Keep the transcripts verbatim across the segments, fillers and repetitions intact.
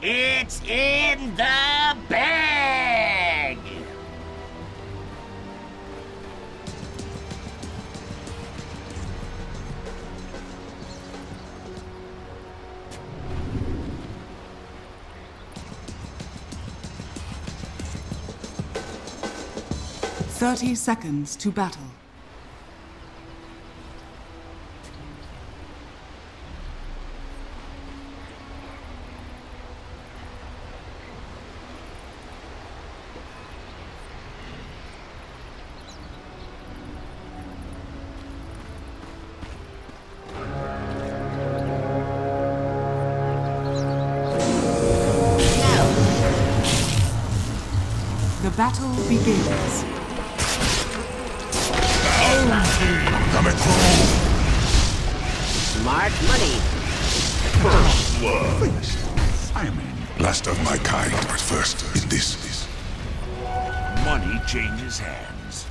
It's in the bag! Thirty seconds to battle. The battle begins. Coming through! Smart money. First blood! I am in. Last of my kind, but first in this. this. Money changes hands.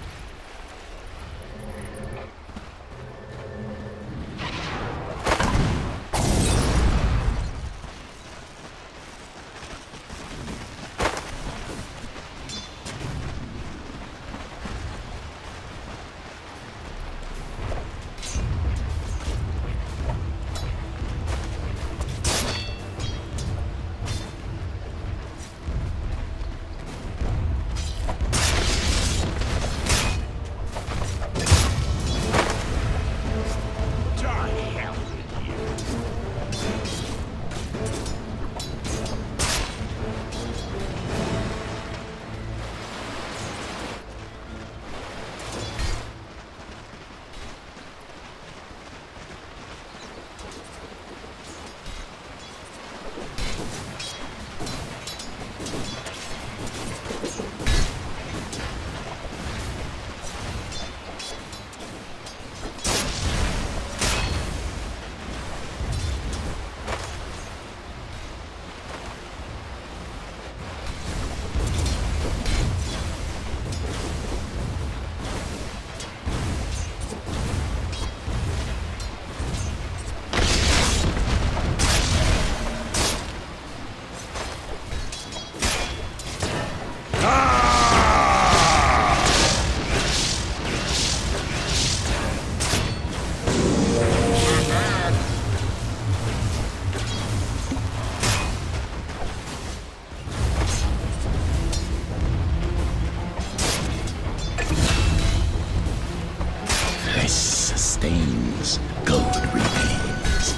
Sustains, gold remains.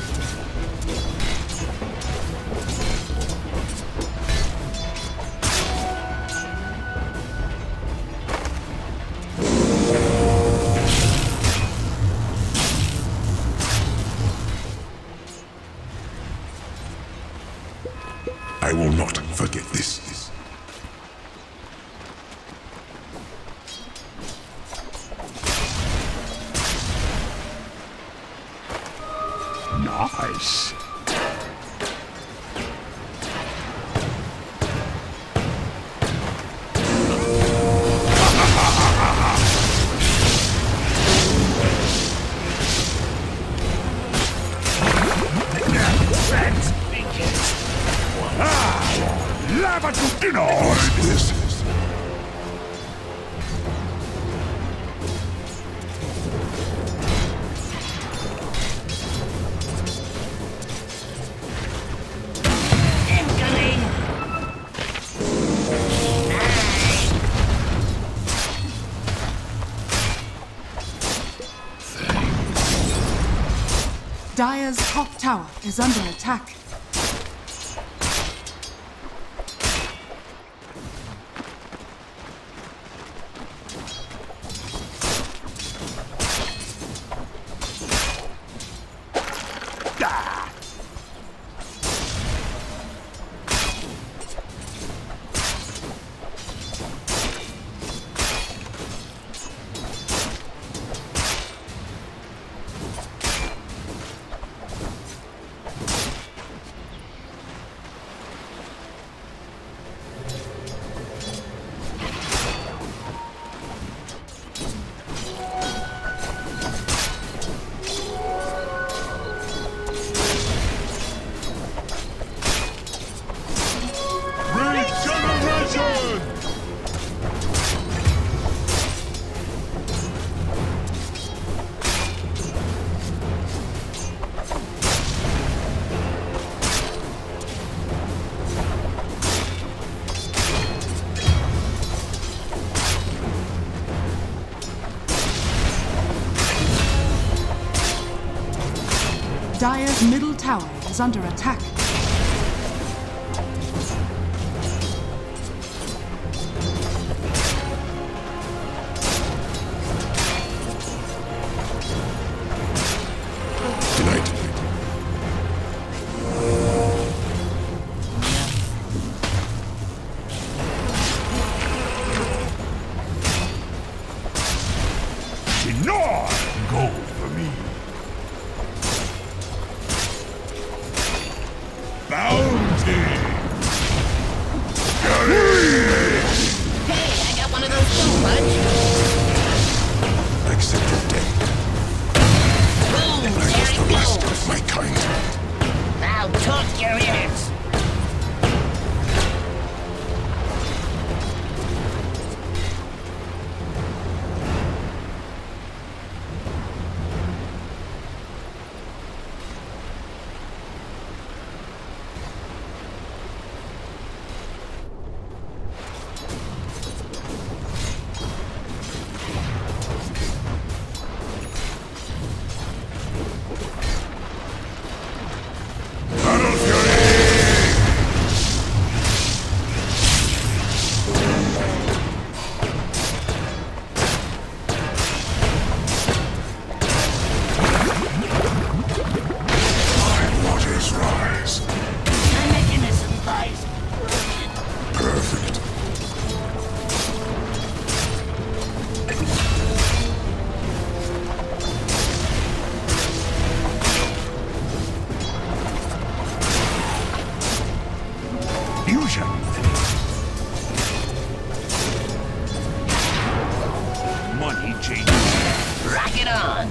I will not forget this. Nice. Lava to dinner! This is... Dire's top tower is under attack. Dire's middle tower is under attack. Denied. Ignore! Go for me. Bounty! Hey, I got one of those too, Punch. Accept your death. Boom, I was there the you last go. of my kind. Now talk your ears. Battle Fury! My waters rise. My mechanism lies. Perfect. Fusion! Money changes. Rock it on.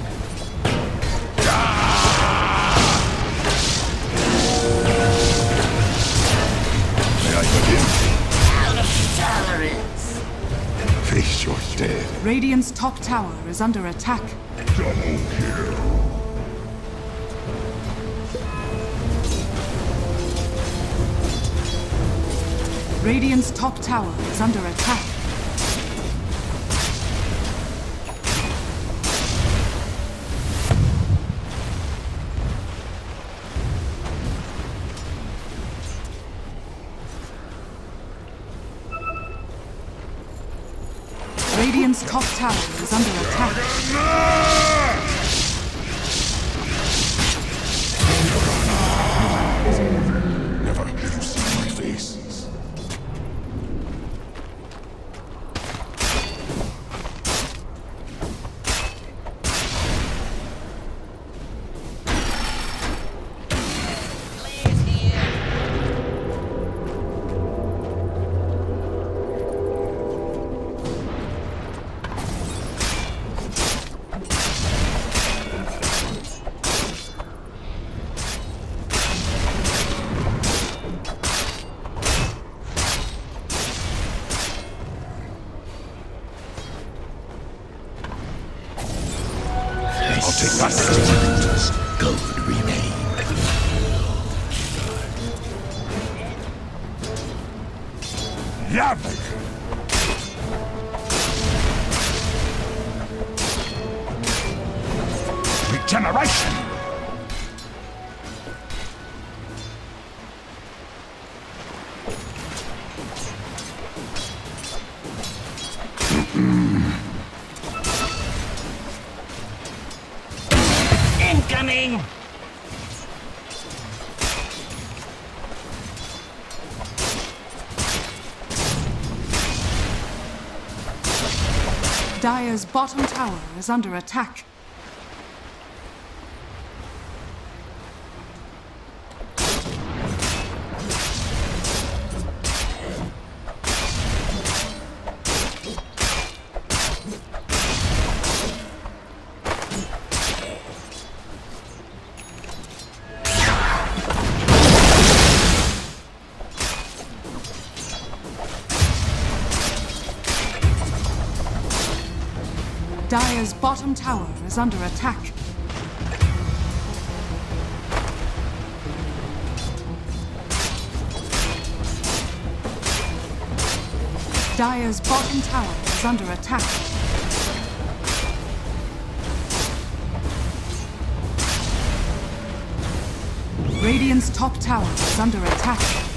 May I begin? Out of tolerance. Face your death. Radiant's top tower is under attack. Double kill. Radiant's top tower is under attack. Radiant's top tower is under attack. Never have you seen my face. Blaze here. I'll take that. Gold remain. Love! Regeneration! Incoming! Dire's bottom tower is under attack. Dire's bottom tower is under attack. Dire's bottom tower is under attack. Radiant's top tower is under attack.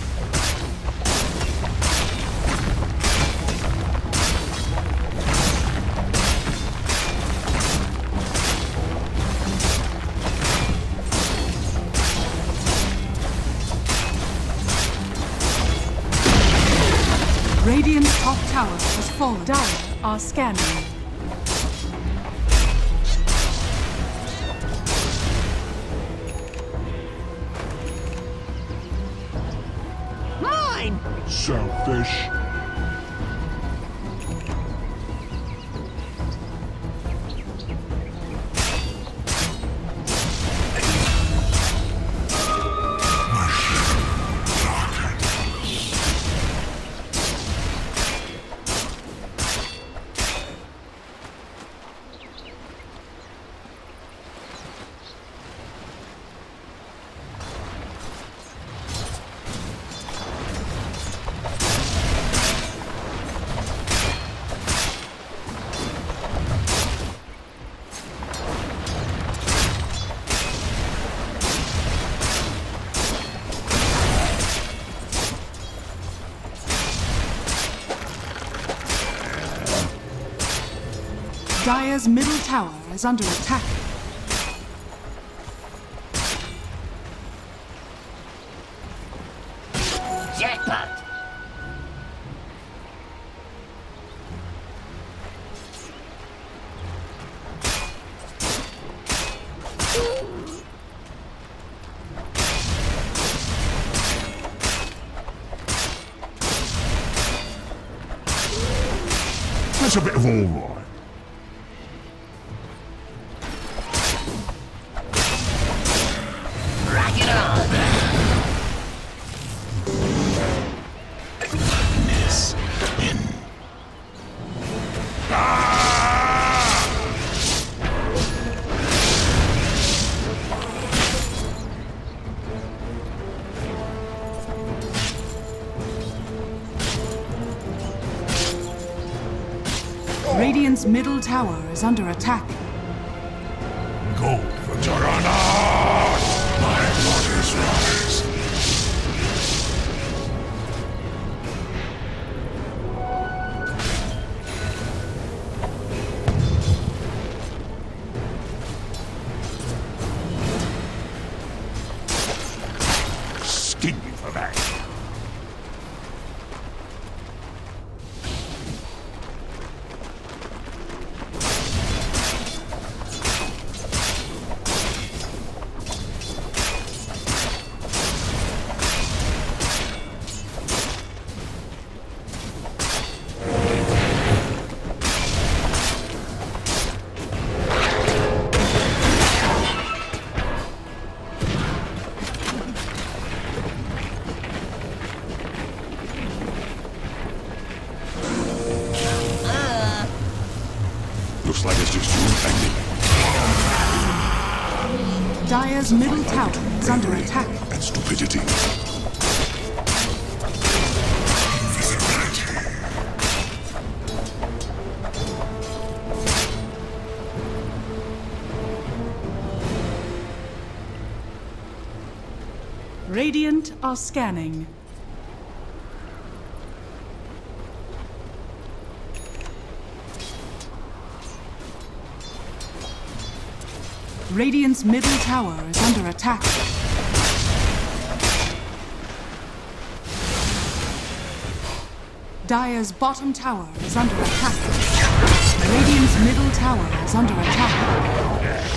Radiant's top tower has fallen. Dire are scanning. Mine! Selfish. Dire's middle tower is under attack. Jackpot! That's a bit of all right. Rock it on! Darkness in. Radiant's middle tower is under attack. Go for Tyrannus! My waters rise. Skin me for that. Looks like it's just you infected. Dire's middle tower is under attack. And stupidity. Invisibility. Radiant are scanning. Radiant's middle tower is under attack. Dire's bottom tower is under attack. Radiant's middle tower is under attack.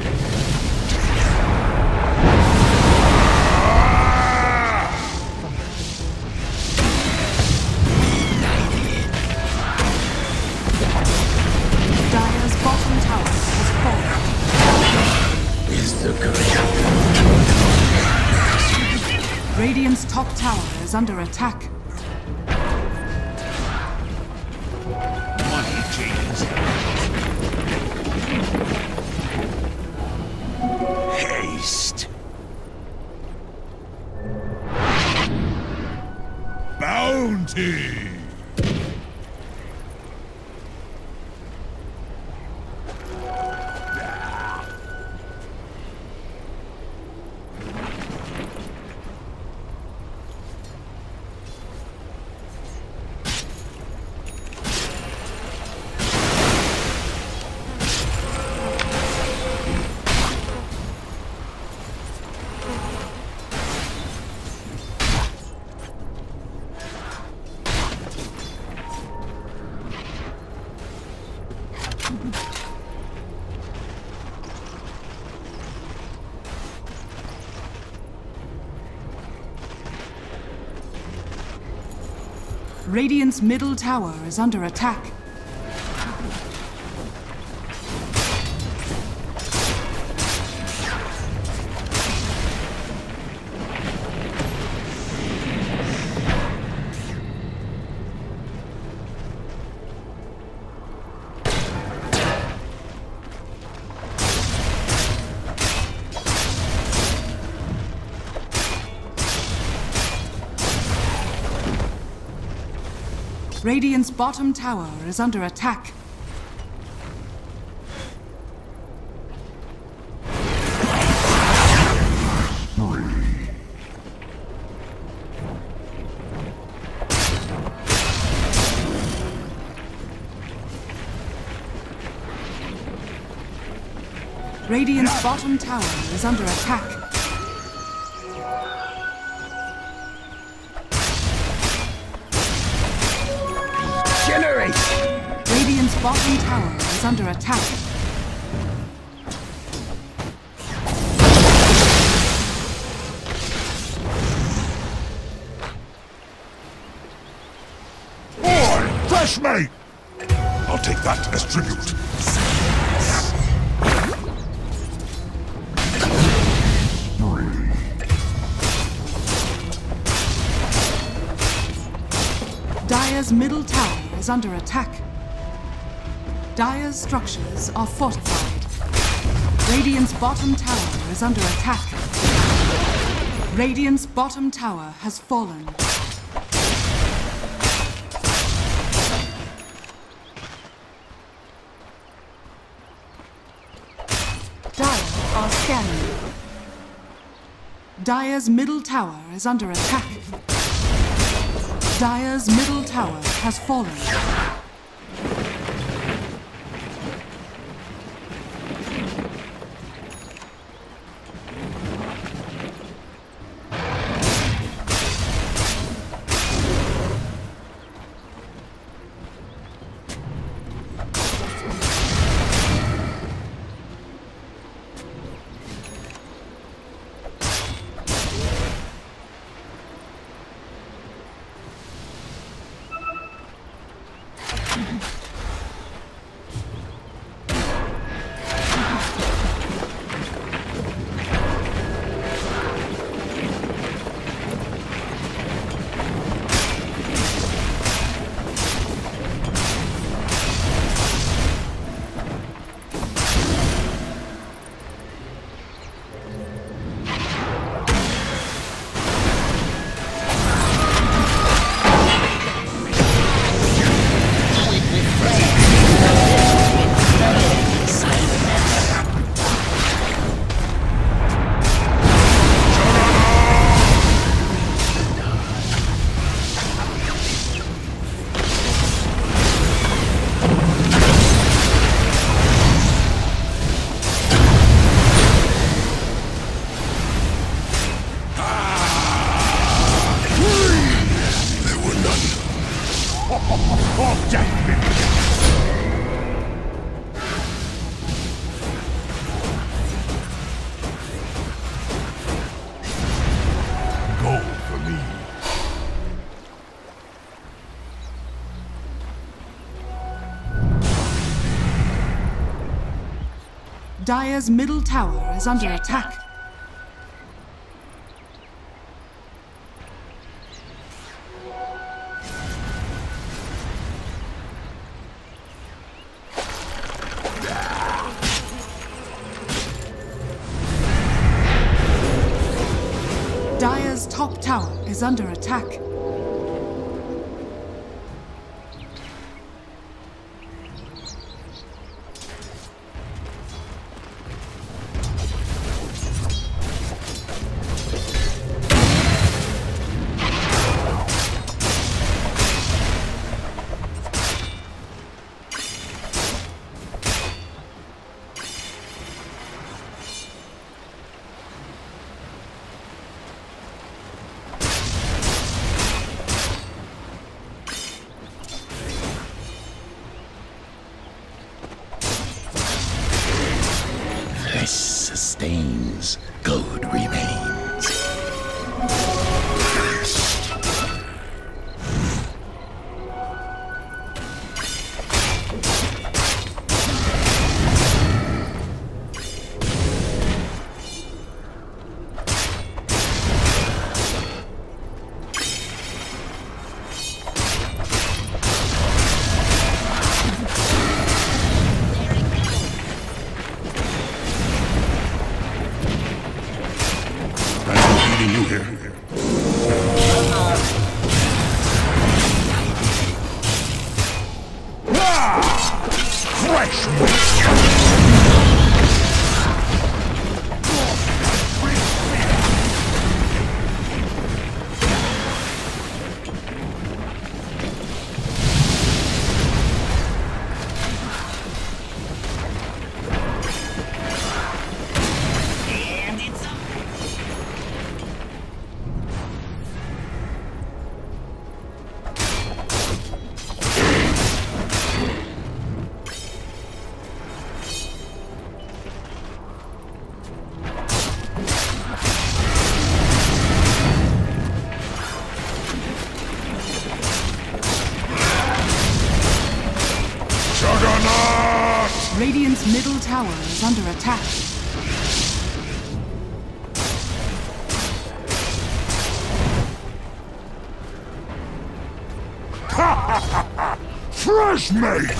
Dire's bottom tower has fallen. Is the great. Radiant's top tower is under attack. Money changes. Haste. Bounty. Radiant's middle tower is under attack. Radiant's bottom tower is under attack. Radiant's bottom tower is under attack. Radiant's bottom tower is under attack. Boy, fresh mate! I'll take that as tribute. Dire's middle tower is under attack. Dire's structures are fortified. Radiant's bottom tower is under attack. Radiant's bottom tower has fallen. Dire are scanning. Dire's middle tower is under attack. Dire's middle tower has fallen. Dire's middle tower is under attack. Dire's top tower is under attack. Sustains, gold remains. here. Ah! Fresh meat! Radiant's middle tower is under attack. Fresh meat!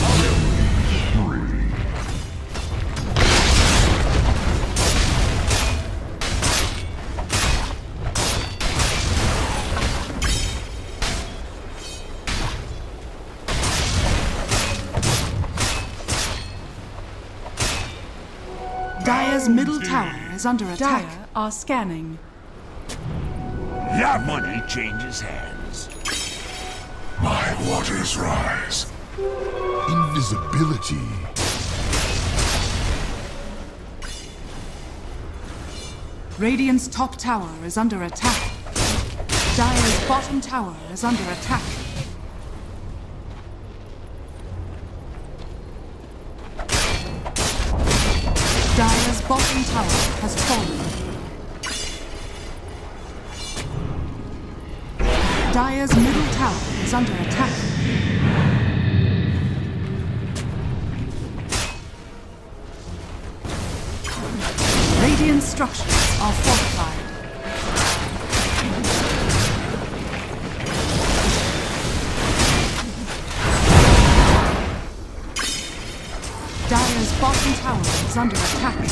Dire's middle tower is under attack. Dire are scanning. That money changes hands. My waters rise. Invisibility. Radiant's top tower is under attack. Dire's bottom tower is under attack. Dire's bottom tower has fallen. Dire's middle tower is under attack. Radiant structures are fortified. Dire's bottom tower is under attack.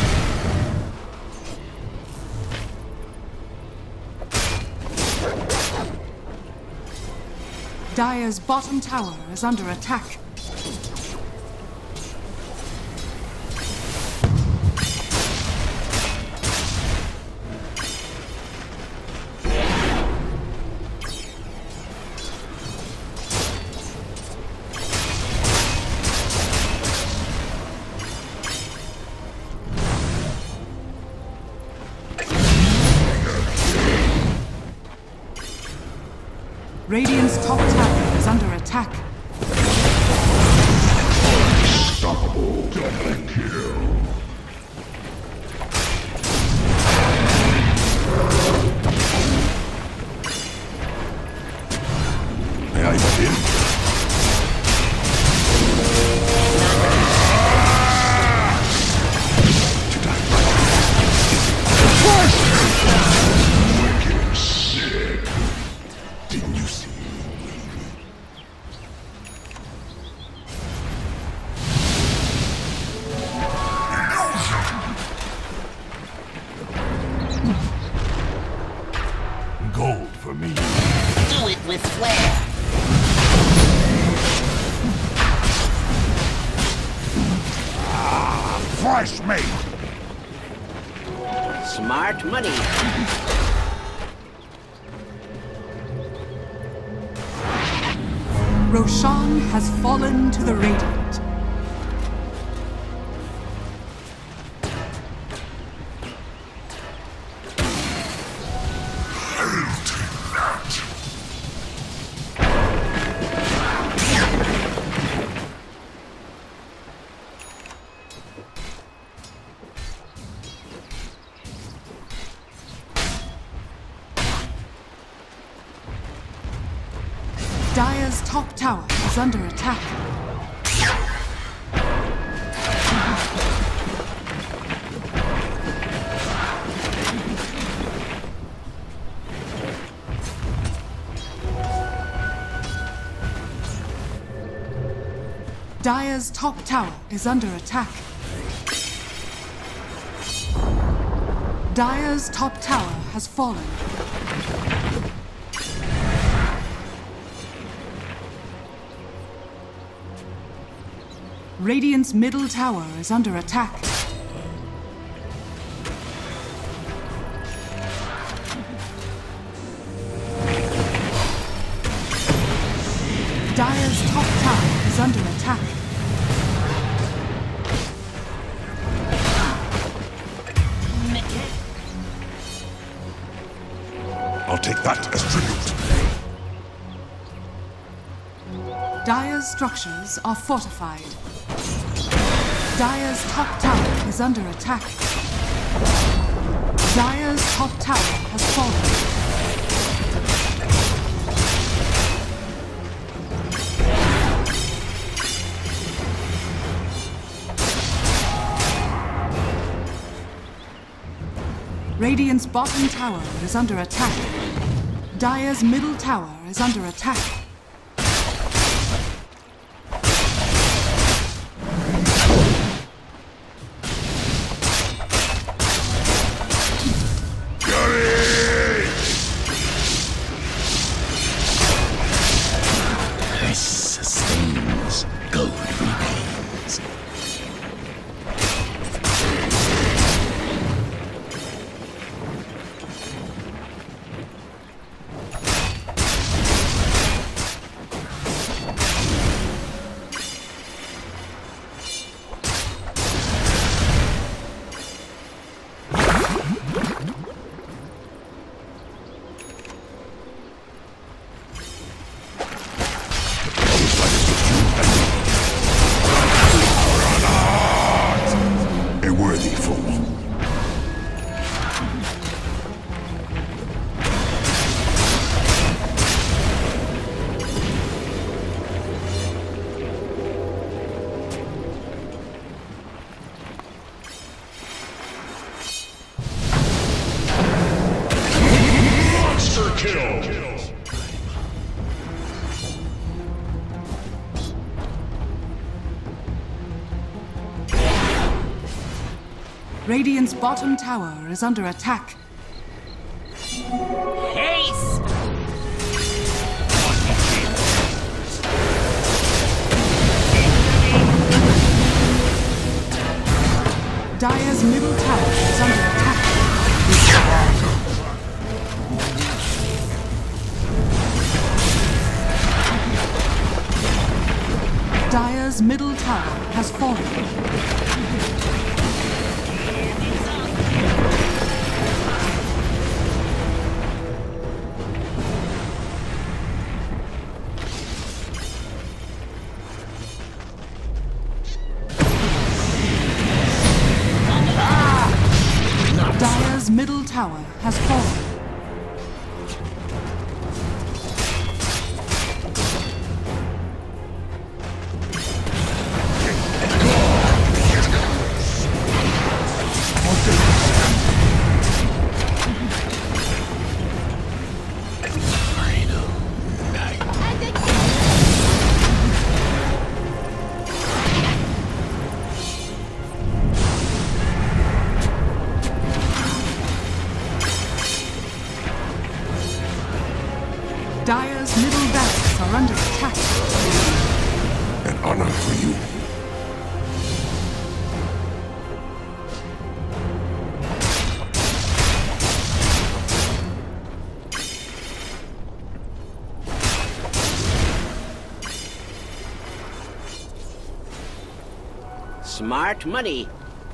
Dire's bottom tower is under attack. Radiant's top tower is under attack. Unstoppable double kill. May I begin? Wicked sick. Didn't you see? Gold for me. Do it with flair. Ah, fresh meat. Smart money. Roshan has fallen to the Radiant. Dire's top tower is under attack. Dire's top tower is under attack. Dire's top tower has fallen. Radiant's middle tower is under attack. Dire's top tower is under attack. I'll take that as tribute. Dire's structures are fortified. Dire's top tower is under attack. Dire's top tower has fallen. Radiant's bottom tower is under attack. Dire's middle tower is under attack. Curse sustains, gold remains. A worthy fool. Monster kill! Radiant's bottom tower is under attack. Haste! Dire's middle tower is under attack. Dire's middle tower has fallen. Dire's middle tower has fallen. Final night. Dire's middle barracks are under attack. An honor for you. Smart money.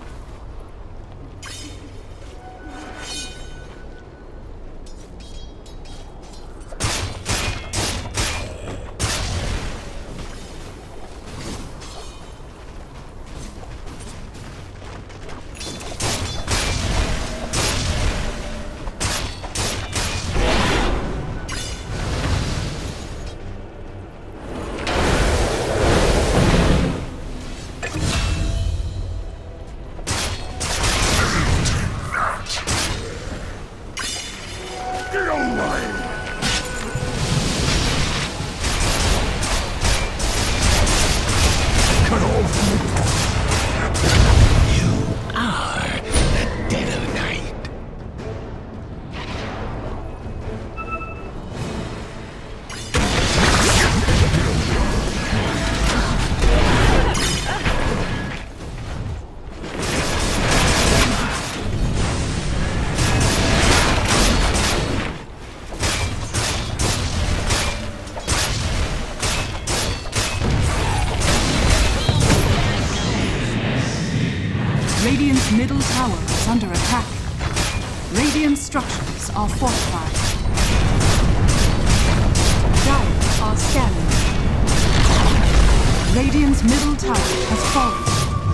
Get away! Cut off! You are the dead of night. Radiant structures are fortified. Dire are scanning. Radiant's middle tower has fallen.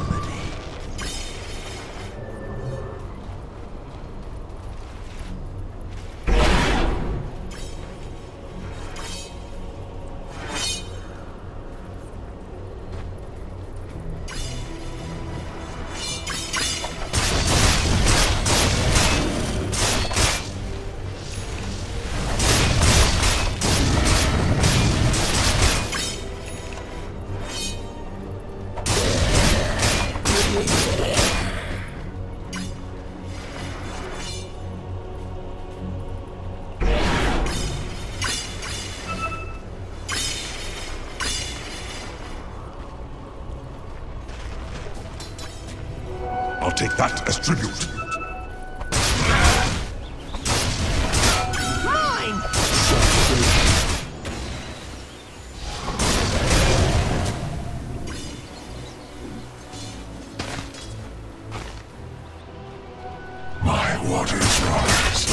I'll take that as tribute. My waters rise.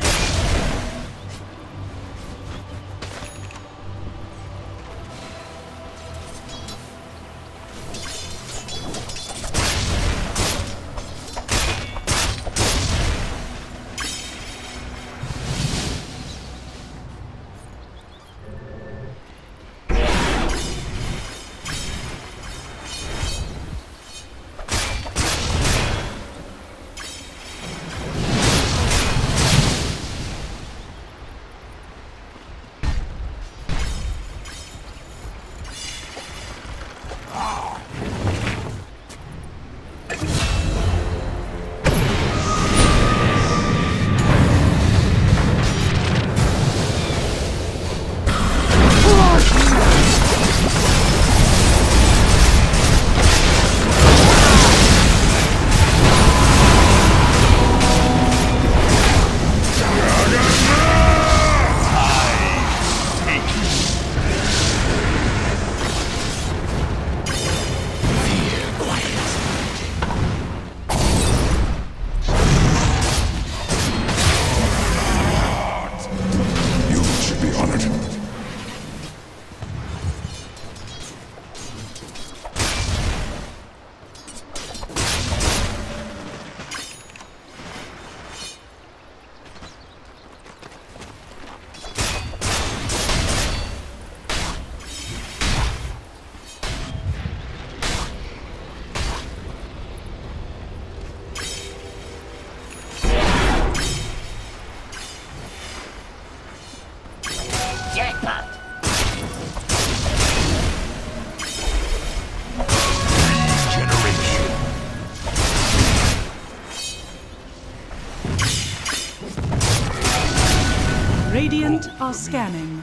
Radiant are scanning.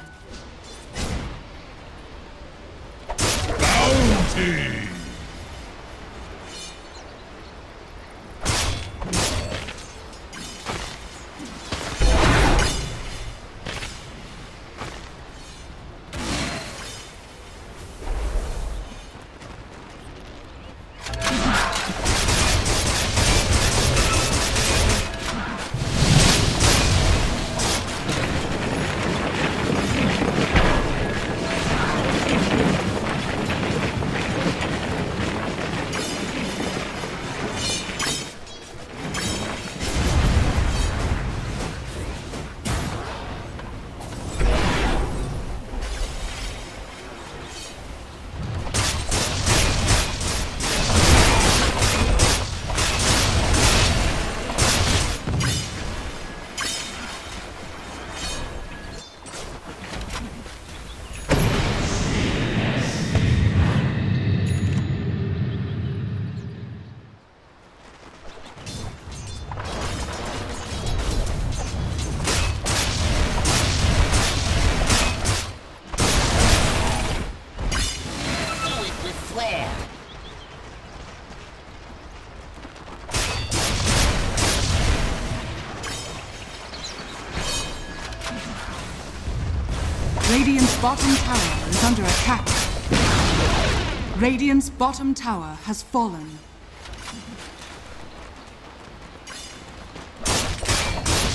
Bounty! Radiant's bottom tower is under attack. Radiant's bottom tower has fallen.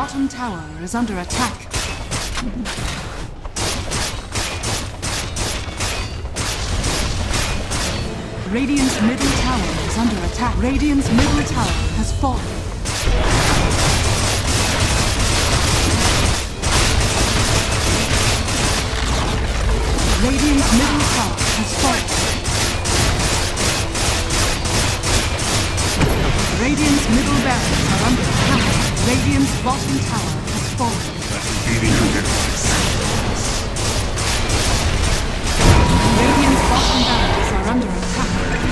bottom tower is under attack. Radiant's middle tower is under attack. Radiant's middle tower has fallen. Radiant's middle tower has fallen. Radiant's middle barracks are under attack. Radiant's bottom tower has fallen. Radiant's bottom barracks are under attack.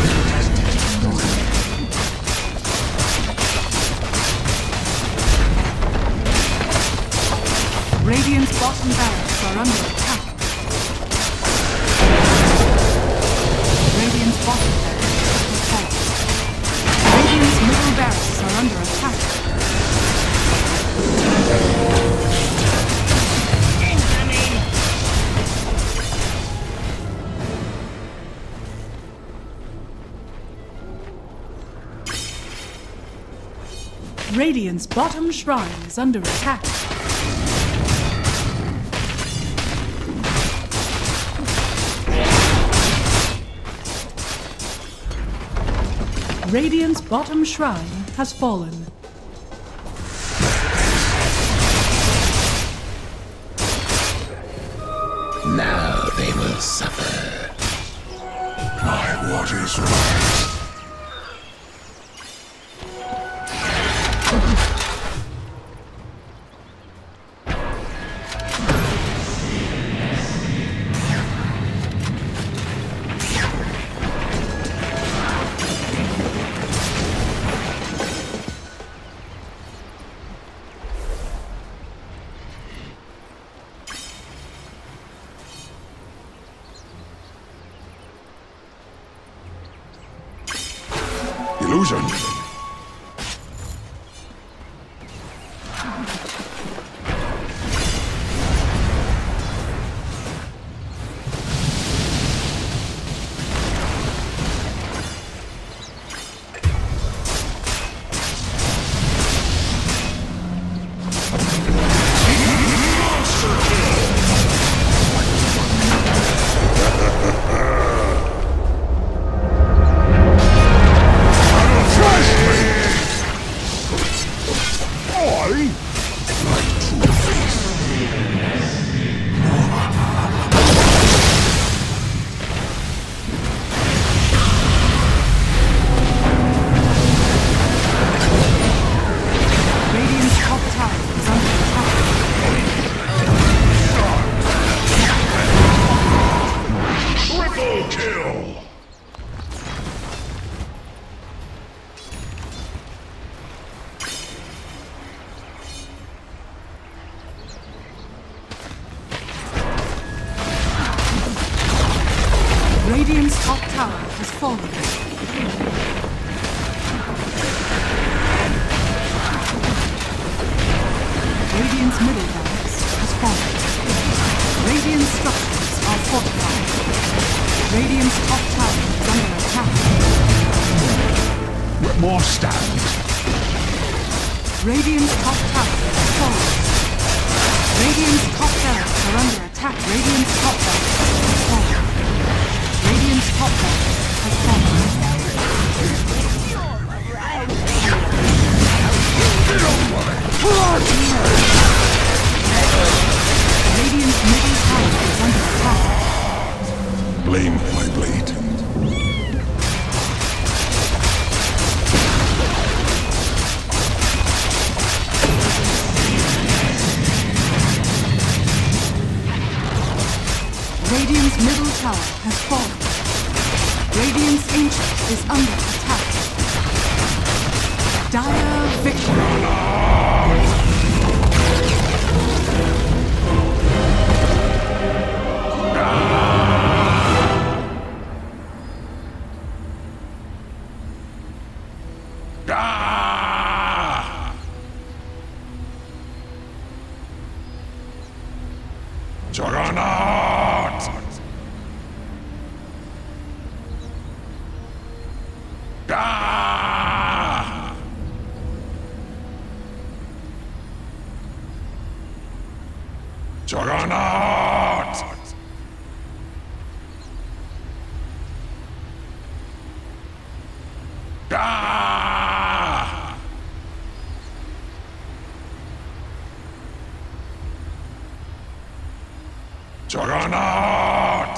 Radiant's bottom barracks are under attack. Radiant's bottom barracks has fallen. Radiant's middle barracks are under attack. Radiant's bottom shrine is under attack. Radiant's bottom shrine has fallen. Now they will suffer. My waters rise. Illusion. Radiant's top tower has fallen. Radiant's middle barracks has fallen. Radiant's structures are fortified. Radiant's top tower is under attack. More stand. Radiant's top tower has fallen. Radiant's top barracks are under attack. Radiant's top barracks has fallen. Radiant's top barracks has fallen. Radiant's middle tower is under attack. Blame my blade. Radiant's middle tower has fallen. Radiant's ancient is under attack. Dire victory. Juggernaut! Ah! Juggernaut! Ah! Juggernaut!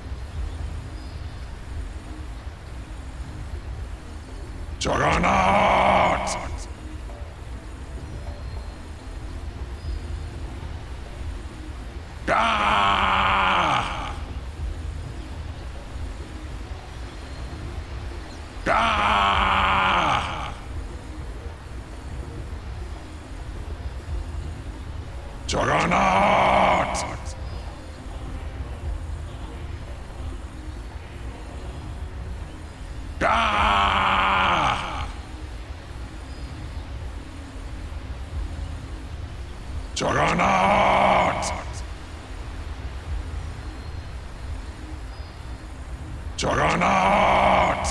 Juggernaut! Ah! Ah! Juggernaut! Ah! Juggernaut! Juggernaut!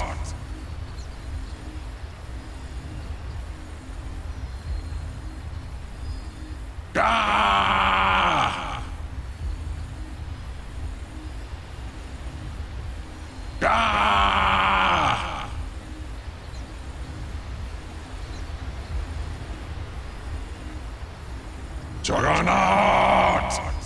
Ah! Ah! Juggernaut!